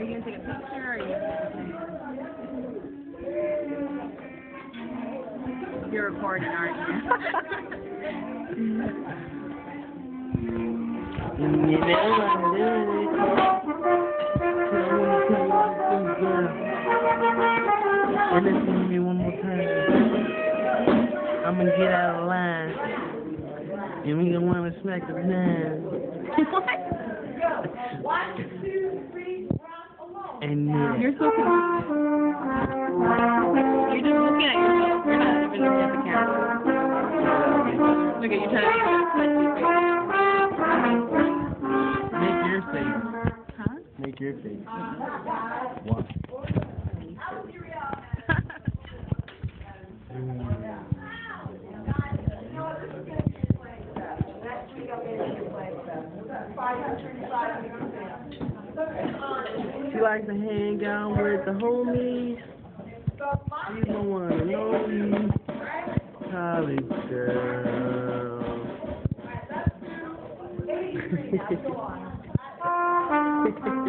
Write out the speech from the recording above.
you going to take a picture or are you You're recording, aren't you? And listen to me one more time. I'm gonna get out of line. And we gonna wanna smack the man. What? 1, 2, 3, and You're so confused. You're just looking at yourself. You're not even looking at the camera. Look at you trying to Make your face. Huh? Make your face. What? She likes to hang out with the homies. She's the one and only college girl.